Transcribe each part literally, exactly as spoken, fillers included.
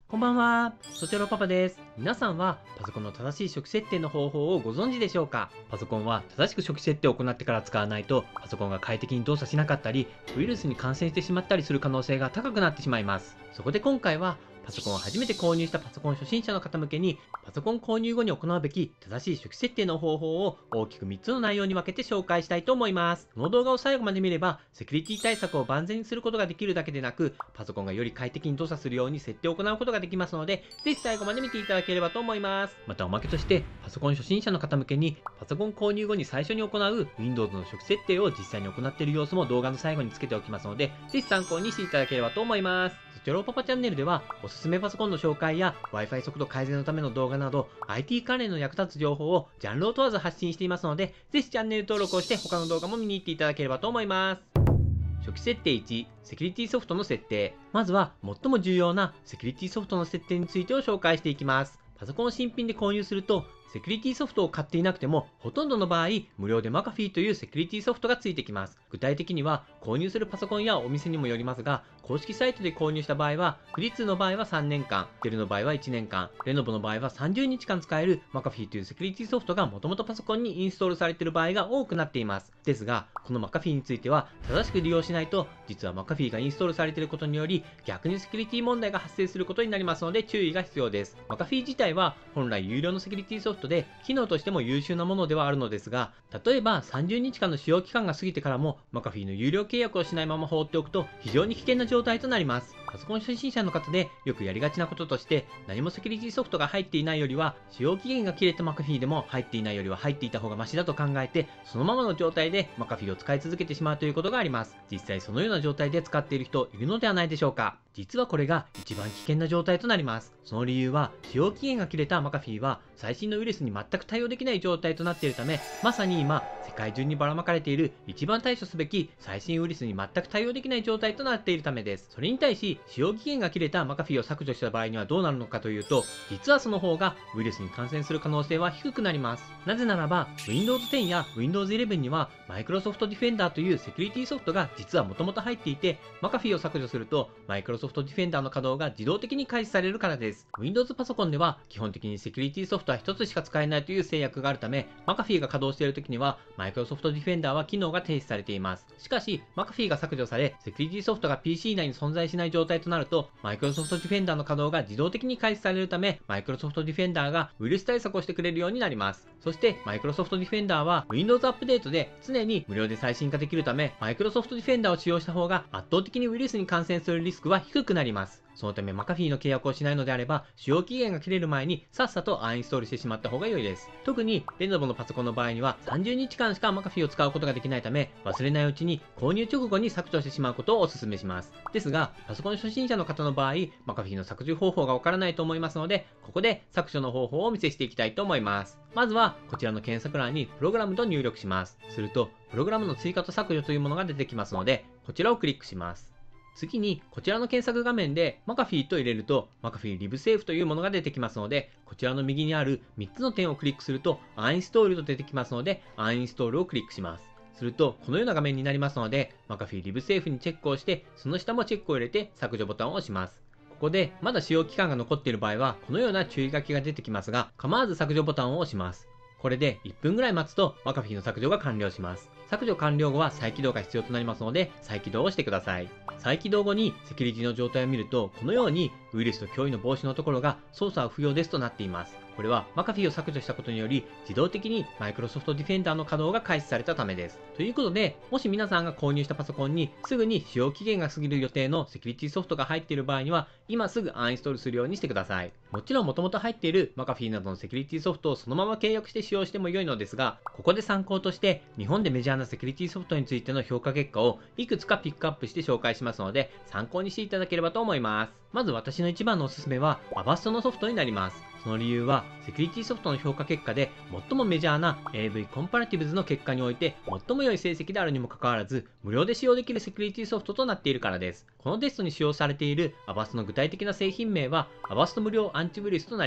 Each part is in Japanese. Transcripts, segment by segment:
こんばんは、そちらのパパです。皆さんはパソコンの正しい初期設定の方法をご存知でしょうか？パソコンは正しく初期設定を行ってから使わないと、パソコンが快適に動作しなかったり、ウイルスに感染してしまったりする可能性が高くなってしまいます。そこで今回は、パソコンを初めて購入したパソコン初心者の方向けに、パソコン購入後に行うべき正しい初期設定の方法を大きくみっつの内容に分けて紹介したいと思います。この動画を最後まで見れば、セキュリティ対策を万全にすることができるだけでなく、パソコンがより快適に動作するように設定を行うことができますので、ぜひ最後まで見ていただければと思います。またおまけとして、パソコン初心者の方向けに、パソコン購入後に最初に行う Windows の初期設定を実際に行っている様子も動画の最後につけておきますので、ぜひ参考にしていただければと思います。そちらのパパチャンネルでは、おすすめパソコンの紹介や Wi-Fi 速度改善のための動画など、アイティー 関連の役立つ情報をジャンルを問わず発信していますので、ぜひチャンネル登録をして他の動画も見に行っていただければと思います。初期設定いち、セキュリティソフトの設定。まずは最も重要なセキュリティソフトの設定についてを紹介していきます。パソコンを新品で購入すると、セキュリティソフトを買っていなくても、ほとんどの場合、無料で McAfee というセキュリティソフトがついてきます。具体的には、購入するパソコンやお店にもよりますが、公式サイトで購入した場合は、富士通の場合はさんねんかん、デルの場合は いちねんかん、レノボの場合はさんじゅうにちかん使える McAfee というセキュリティソフトがもともとパソコンにインストールされている場合が多くなっています。ですが、この McAfee については、正しく利用しないと、実は McAfee がインストールされていることにより、逆にセキュリティ問題が発生することになりますので注意が必要です。McAfee 自体は、本来有料のセキュリティソフトで、機能としても優秀なものではあるのですが、例えばさんじゅうにちかんの使用期間が過ぎてからも McAfee の有料契約をしないまま放っておくと非常に危険な状態となります。パソコン初心者の方でよくやりがちなこととして、何もセキュリティソフトが入っていないよりは、使用期限が切れた McAfee でも入っていないよりは入っていた方がマシだと考えて、そのままの状態で McAfee を使い続けてしまうということがあります。実際そのような状態で使っている人いるのではないでしょうか。実はこれが一番危険な状態となります。その理由は、使用期限が切れた McAfee は最新のウイルスに全く対応できない状態となっているため、まさに今、世界中にばらまかれている一番対処すべき最新ウイルスに全く対応できない状態となっているためです。それに対し、使用期限が切れた McAfee を削除した場合にはどうなるのかというと、実はその方がウイルスに感染する可能性は低くなります。なぜならば、Windows テンや Windows イレブンには Microsoft Defender というセキュリティソフトが実はもともと入っていて、McAfee を削除すると Microsoft Defender の稼働が自動的に開始されるからです。Windows パソコンでは基本的にセキュリティソフトはひとつしか使えないという制約があるため、McAfee が稼働している時には Microsoft Defender は機能が停止されています。しかし、McAfee が削除され、セキュリティソフトが ピーシー 内に存在しない状態となると、Microsoft Defender の稼働が自動的に開始されるため、Microsoft Defender がウイルス対策をしてくれるようになります。そして、Microsoft Defender は Windows アップデートで常に無料で最新化できるため、Microsoft Defender を使用した方が圧倒的にウイルスに感染するリスクは低くなります。そのため McAfee の契約をしないのであれば、使用期限が切れる前にさっさとアンインストールしてしまった方が良いです。特に、レノボのパソコンの場合にはさんじゅうにちかんしか McAfee を使うことができないため、忘れないうちに購入直後に削除してしまうことをお勧めします。ですが、パソコン初心者の方の場合、McAfee の削除方法がわからないと思いますので、ここで削除の方法をお見せしていきたいと思います。まずは、こちらの検索欄にプログラムと入力します。すると、プログラムの追加と削除というものが出てきますので、こちらをクリックします。次に、こちらの検索画面で McAfee と入れると McAfee LiveSafe というものが出てきますので、こちらの右にあるみっつの点をクリックすると Uninstall と出てきますので、Uninstall をクリックします。すると、このような画面になりますので、McAfee LiveSafe にチェックをして、その下もチェックを入れて削除ボタンを押します。ここで、まだ使用期間が残っている場合は、このような注意書きが出てきますが、構わず削除ボタンを押します。これでいっぷんぐらい待つと McAfee の削除が完了します。削除完了後は再起動が必要となりますので、再起動をしてください。再起動後にセキュリティの状態を見ると、このようにウイルスと脅威の防止のところが操作は不要ですとなっています。これは McAfee を削除したことにより、自動的に Microsoft Defender の稼働が開始されたためです。ということで、もし皆さんが購入したパソコンにすぐに使用期限が過ぎる予定のセキュリティソフトが入っている場合には、今すぐアンインストールするようにしてください。もちろん元々入っている McAfee などのセキュリティソフトをそのまま契約して使用しても良いのですが、ここで参考として日本でメジャーなセキュリティソフトについての評価結果をいくつかピックアップして紹介しますので、参考にしていただければと思います。まず私の一番のおすすめは Avast のソフトになります。その理由は、セキュリティソフトの評価結果で最もメジャーな エーブイ コンパラティブズの結果において最も良い成績であるにもかかわらず、無料で使用できるセキュリティソフトとなっているからです。このテストに使用されている Avast の具体的な製品名は Avast 無料アンチウイルスとなります。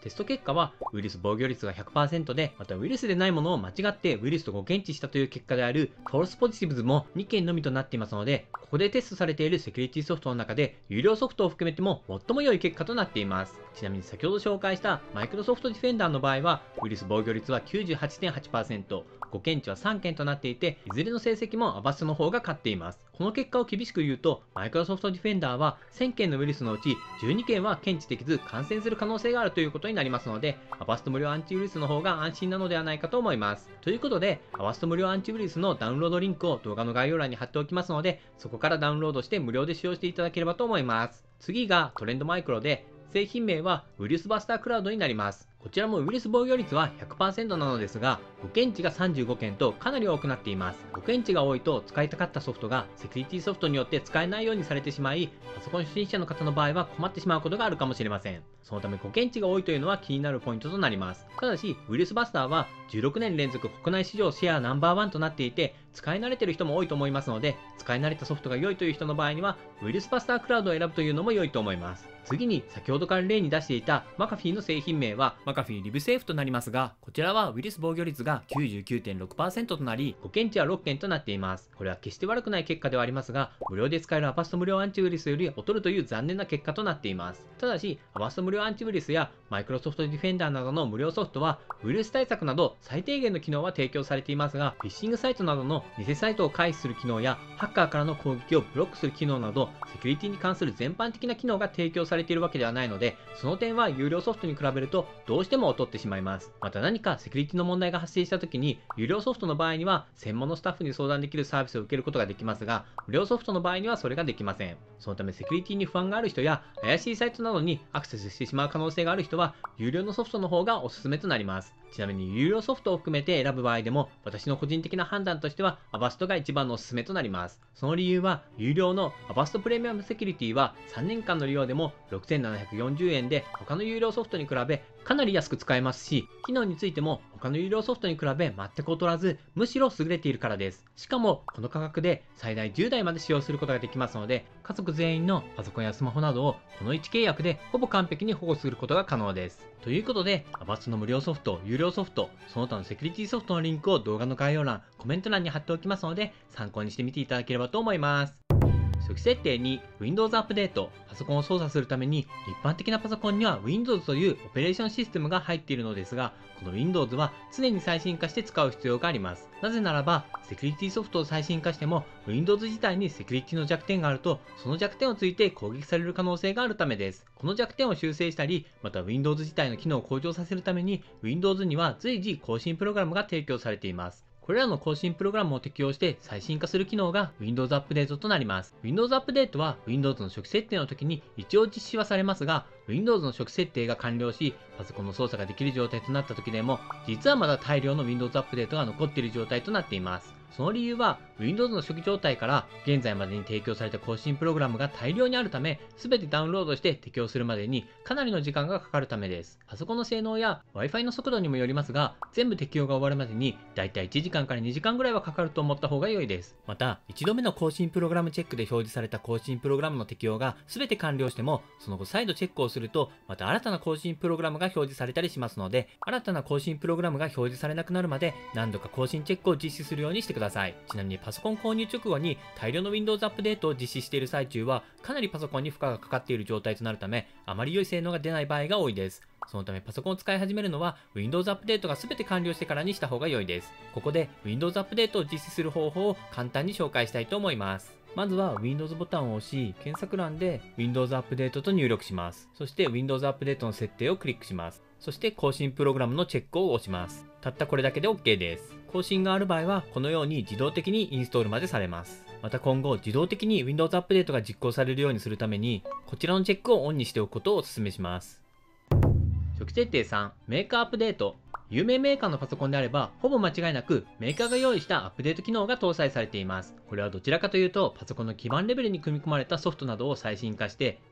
テスト結果はウイルス防御率が ひゃくパーセント で、またウイルスでないものを間違ってウイルスとご検知したという結果であるフォールスポジティブズもにけんのみとなっていますので、ここでテストされているセキュリティソフトの中で有料ソフトを含めても最も良い結果となっています。ちなみに先ほど紹介したマイクロソフトディフェンダーの場合はウイルス防御率は きゅうじゅうはちてんはちパーセント、ご検知はさんけんとなっていて、いずれの成績もアバストの方が勝っています。この結果を厳しく言うと、マイクロソフトディフェンダーはせんけんのウイルスのうちじゅうにけんは検知できず感染する可能性があるということになりますので、アバスト無料アンチウイルスの方が安心なのではないかと思います。ということで、アバスト無料アンチウイルスのダウンロードリンクを動画の概要欄に貼っておきますので、そこからダウンロードして無料で使用していただければと思います。次がトレンドマイクロで、製品名はウイルスバスタークラウドになります。こちらもウイルス防御率は ひゃくパーセント なのですが、ご検知がさんじゅうごけんとかなり多くなっています。ご検知が多いと使いたかったソフトがセキュリティソフトによって使えないようにされてしまい、パソコン初心者の方の場合は困ってしまうことがあるかもしれません。そのためご検知が多いというのは気になるポイントとなります。ただし、ウイルスバスターはじゅうろくねん連続国内市場シェアナンバーワンとなっていて、使い慣れている人も多いと思いますので、使い慣れたソフトが良いという人の場合には、ウイルスバスタークラウドを選ぶというのも良いと思います。次に、先ほどから例に出していたマカフィーの製品名はマカフィーリブセーフとなりますが、こちらはウイルス防御率が きゅうじゅうきゅうてんろくパーセント となり、ご検知はろっけんとなっています。これは決して悪くない結果ではありますが、無料で使えるアバスト無料アンチウイルスより劣るという残念な結果となっています。ただし、アバスト無料アンチウイルスやマイクロソフトディフェンダーなどの無料ソフトは、ウイルス対策など最低限の機能は提供されていますが、フィッシングサイトなどの偽サイトを回避する機能や、ハッカーからの攻撃をブロックする機能など、セキュリティに関する全般的な機能が提供されているわけではないので、その点は有料ソフトに比べるとどうしても劣ってしまいます。また何かセキュリティの問題が発生した時に、有料ソフトの場合には専門のスタッフに相談できるサービスを受けることができますが、無料ソフトの場合にはそれができません。そのためセキュリティに不安がある人や怪しいサイトなどにアクセスしてしまう可能性がある人は、有料のソフトの方がおすすめとなります。ちなみに有料ソフトを含めて選ぶ場合でも、私の個人的な判断としてはアバストが一番のおすすめとなります。その理由は、有料のアバストプレミアムセキュリティはさんねんかんの利用でもろくせんななひゃくよんじゅうえんで他の有料ソフトに比べかなり安く使えますし、機能についても他の有料ソフトに比べ全く劣らず、むしろ優れているからです。しかもこの価格で最大じゅうだいまで使用することができますので、家族全員のパソコンやスマホなどをこのいち契約でほぼ完璧に保護することが可能です。ということで、アバストの無料ソフト、有料ソフト、その他のセキュリティソフトのリンクを動画の概要欄、コメント欄に貼っておきますので、参考にしてみていただければと思います。初期設定に Windows アップデート。パソコンを操作するために一般的なパソコンには Windows というオペレーションシステムが入っているのですが、この Windows は常に最新化して使う必要があります。なぜならば、セキュリティソフトを最新化しても Windows 自体にセキュリティの弱点があると、その弱点をついて攻撃される可能性があるためです。この弱点を修正したり、また Windows 自体の機能を向上させるために Windows には随時更新プログラムが提供されています。これらの更新プログラムを適用して最新化する機能が Windows アップデートとなります。Windows アップデートは Windows の初期設定の時に一応実施はされますが、Windows の初期設定が完了し、パソコンの操作ができる状態となった時でも、実はまだ大量の Windows アップデートが残っている状態となっています。その理由は、Windows の初期状態から現在までに提供された更新プログラムが大量にあるため、すべてダウンロードして適用するまでにかなりの時間がかかるためです。パソコンの性能や Wi-Fi の速度にもよりますが、全部適用が終わるまでにだいたいいちじかんからにじかんぐらいはかかると思った方が良いです。また、いちどめの更新プログラムチェックで表示された更新プログラムの適用が全て完了しても、その後再度チェックをすると、また新たな更新プログラムが表示されたりしますので、新たな更新プログラムが表示されなくなるまで何度か更新チェックを実施するようにしてください。ちなみにパソコン購入直後に大量の Windows アップデートを実施している最中は、かなりパソコンに負荷がかかっている状態となるため、あまり良い性能が出ない場合が多いです。そのためパソコンを使い始めるのは Windows アップデートが全て完了してからにした方が良いです。ここで Windows アップデートを実施する方法を簡単に紹介したいと思います。まずは Windows ボタンを押し、検索欄で Windows アップデートと入力します。そして Windows アップデートの設定をクリックします。そして更新プログラムのチェックを押します。たったこれだけで OK です。更新がある場合はこのように自動的にインストールまでされます。また今後自動的に Windows アップデートが実行されるようにするために、こちらのチェックをオンにしておくことをお勧めします。初期設定さん、メーカーアップデート。有名メーカーのパソコンであれば、ほぼ間違いなくメーカーが用意したアップデート機能が搭載されています。これはどちらかというと、パソコンの基盤レベルに組み込まれたソフトなどを最新化して、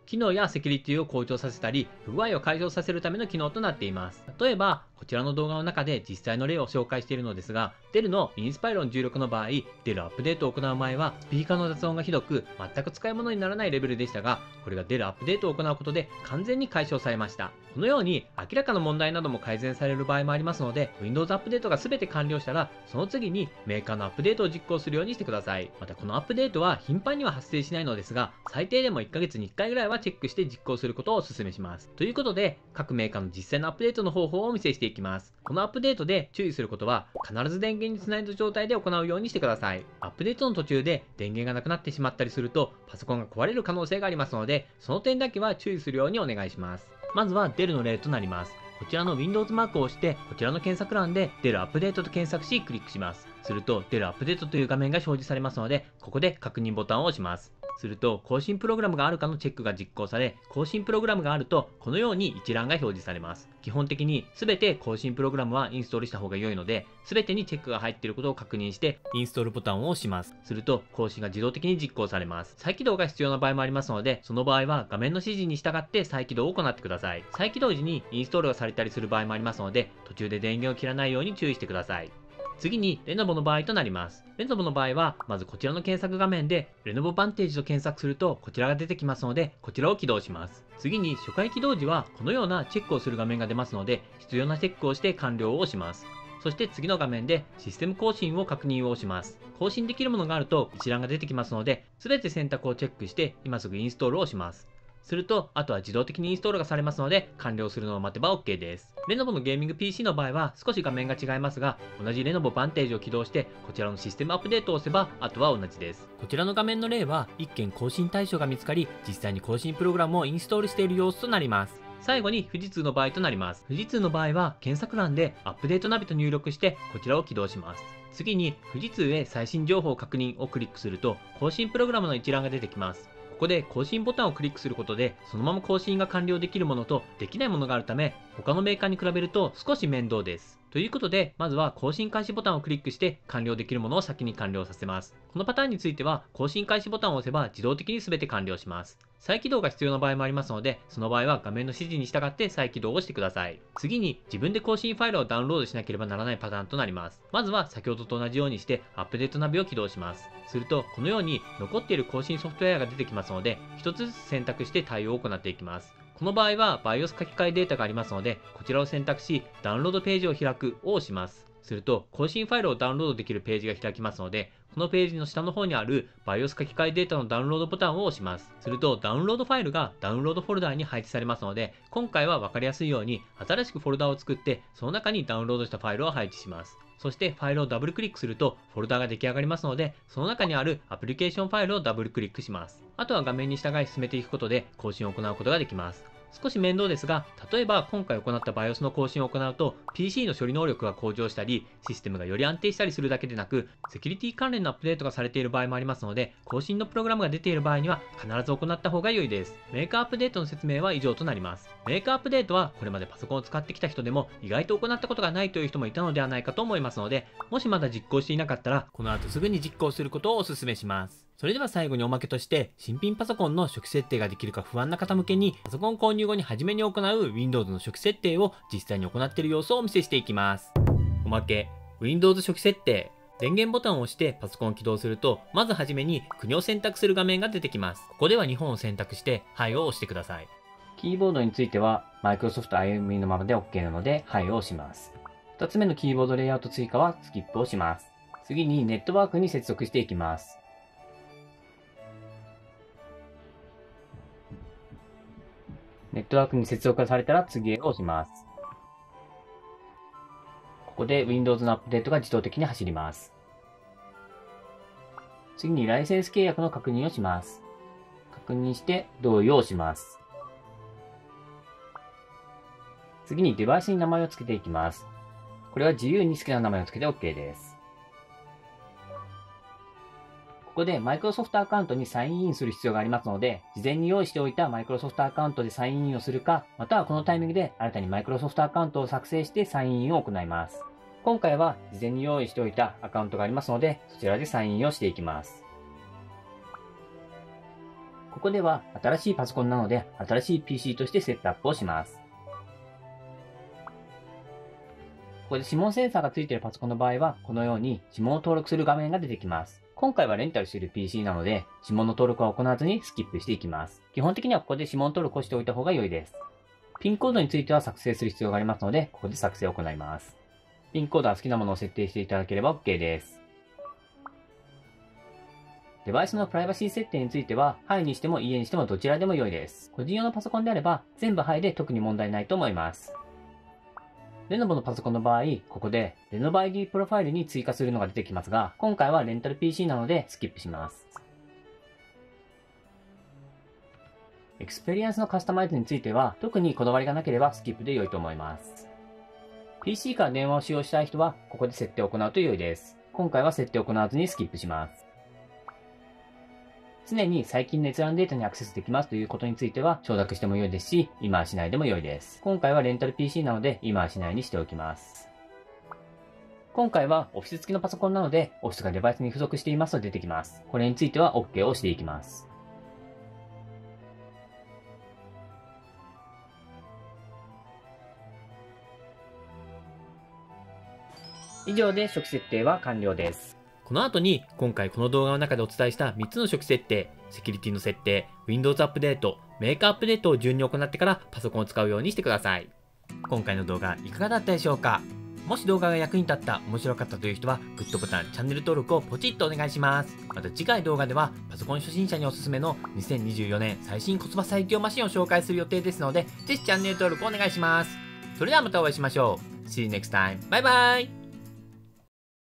機能やセキュリティを向上させたり、不具合を解消させるための機能となっています。例えば、こちらの動画の中で実際の例を紹介しているのですが、デルのインスパイロンじゅうろくの場合、デルアップデートを行う前は、スピーカーの雑音がひどく、全く使い物にならないレベルでしたが、これがデルアップデートを行うことで完全に解消されました。このように、明らかな問題なども改善される場合もありますので、Windows アップデートが全て完了したら、その次にメーカーのアップデートを実行するようにしてください。また、このアップデートは頻繁には発生しないのですが、最低でもいっかげつにいっかいぐらいはチェックして実行することをお勧めします。ということで、各メーカーの実際のアップデートの方法をお見せしていきます。このアップデートで注意することは、必ず電源につないだ状態で行うようにしてください。アップデートの途中で電源がなくなってしまったりすると、パソコンが壊れる可能性がありますので、その点だけは注意するようにお願いします。まずは デル の例となります。こちらの Windows マークを押して、こちらの検索欄で デル アップデートと検索し、クリックします。すると デル アップデートという画面が表示されますので、ここで確認ボタンを押します。すると、更新プログラムがあるかのチェックが実行され、更新プログラムがあると、このように一覧が表示されます。基本的に全て更新プログラムはインストールした方が良いので、全てにチェックが入っていることを確認して、インストールボタンを押します。すると、更新が自動的に実行されます。再起動が必要な場合もありますので、その場合は画面の指示に従って再起動を行ってください。再起動時にインストールがされたりする場合もありますので、途中で電源を切らないように注意してください。次に、レノボの場合となります。レノボの場合は、まずこちらの検索画面で、レノボバンテージと検索すると、こちらが出てきますので、こちらを起動します。次に、初回起動時は、このようなチェックをする画面が出ますので、必要なチェックをして完了を押します。そして次の画面で、システム更新を確認を押します。更新できるものがあると、一覧が出てきますので、すべて選択をチェックして、今すぐインストールをします。すると、あとは自動的にインストールがされますので、完了するのを待てば OK です。レノボのゲーミング ピーシー の場合は少し画面が違いますが、同じレノボバンテージを起動して、こちらのシステムアップデートを押せば、あとは同じです。こちらの画面の例は、いっけん更新対象が見つかり、実際に更新プログラムをインストールしている様子となります。最後に富士通の場合となります。富士通の場合は、検索欄でアップデートナビと入力して、こちらを起動します。次に、富士通へ最新情報確認をクリックすると、更新プログラムの一覧が出てきます。ここで更新ボタンをクリックすることで、そのまま更新が完了できるものとできないものがあるため、他のメーカーに比べると少し面倒です。ということで、まずは更新開始ボタンをクリックして完了できるものを先に完了させます。このパターンについては、更新開始ボタンを押せば自動的に全て完了します。再起動が必要な場合もありますので、その場合は画面の指示に従って再起動をしてください。次に、自分で更新ファイルをダウンロードしなければならないパターンとなります。まずは先ほどと同じようにしてアップデートナビを起動します。すると、このように残っている更新ソフトウェアが出てきますので、一つずつ選択して対応を行っていきます。この場合は バイオス 書き換えデータがありますので、こちらを選択し、ダウンロードページを開くを押します。すると、更新ファイルをダウンロードできるページが開きますので、このページの下の方にある バイオス 書き換えデータのダウンロードボタンを押します。すると、ダウンロードファイルがダウンロードフォルダーに配置されますので、今回は分かりやすいように新しくフォルダーを作って、その中にダウンロードしたファイルを配置します。そしてファイルをダブルクリックするとフォルダーが出来上がりますので、その中にあるアプリケーションファイルをダブルクリックします。あとは画面に従い進めていくことで更新を行うことができます。少し面倒ですが、例えば今回行った バイオス の更新を行うと ピーシー の処理能力が向上したり、システムがより安定したりするだけでなく、セキュリティ関連のアップデートがされている場合もありますので、更新のプログラムが出ている場合には必ず行った方が良いです。メーカーアップデートの説明は以上となります。メーカーアップデートはこれまでパソコンを使ってきた人でも意外と行ったことがないという人もいたのではないかと思いますので、もしまだ実行していなかったら、この後すぐに実行することをお勧めします。それでは最後におまけとして、新品パソコンの初期設定ができるか不安な方向けに、パソコン購入後に初めに行う Windows の初期設定を実際に行っている様子をお見せしていきます。おまけ、Windows 初期設定。電源ボタンを押してパソコンを起動すると、まずはじめに国を選択する画面が出てきます。ここでは日本を選択して、はいを押してください。キーボードについては、Microsoft 歩みのままで OK なので、はいを押します。ふたつめのキーボードレイアウト追加はスキップをします。次にネットワークに接続していきます。ネットワークに接続されたら次へ押します。ここで Windows のアップデートが自動的に走ります。次にライセンス契約の確認をします。確認して同意を押します。次にデバイスに名前を付けていきます。これは自由に好きな名前を付けて OK です。ここで Microsoft アカウントにサインインする必要がありますので、事前に用意しておいた Microsoft アカウントでサインインをするか、またはこのタイミングで新たに Microsoft アカウントを作成してサインインを行います。今回は事前に用意しておいたアカウントがありますので、そちらでサインインをしていきます。 ここでは新しいパソコンなので、新しい ピーシー としてセットアップをします。ここで指紋センサーが付いているパソコンの場合は、このように指紋を登録する画面が出てきます。今回はレンタルしている ピーシー なので、指紋の登録は行わずにスキップしていきます。基本的にはここで指紋登録をしておいた方が良いです。ピンコードについては作成する必要がありますので、ここで作成を行います。ピンコードは好きなものを設定していただければ OK です。デバイスのプライバシー設定については、はいにしてもいいえにしてもどちらでも良いです。個人用のパソコンであれば、全部はいで特に問題ないと思います。レノボのパソコンの場合、ここで、レノボ アイディー プロファイルに追加するのが出てきますが、今回はレンタル ピーシー なのでスキップします。エクスペリエンスのカスタマイズについては、特にこだわりがなければスキップで良いと思います。ピーシー から電話を使用したい人は、ここで設定を行うと良いです。今回は設定を行わずにスキップします。常に最近の閲覧データにアクセスできますということについては承諾しても良いですし、今はしないでも良いです。今回はレンタル ピーシー なので今はしないにしておきます。今回はオフィス付きのパソコンなので、オフィスがデバイスに付属していますと出てきます。これについては OK をしていきます。以上で初期設定は完了です。 この後に今回この動画の中でお伝えしたみっつの初期設定、セキュリティの設定、Windows アップデート、メーカーアップデートを順に行ってからパソコンを使うようにしてください。今回の動画いかがだったでしょうか？もし動画が役に立った、面白かったという人はグッドボタン、チャンネル登録をポチッとお願いします。また次回動画ではパソコン初心者におすすめのにせんにじゅうよねん最新コスパ最強マシンを紹介する予定ですので、ぜひチャンネル登録お願いします。それではまたお会いしましょう。See you next time. バイバイ。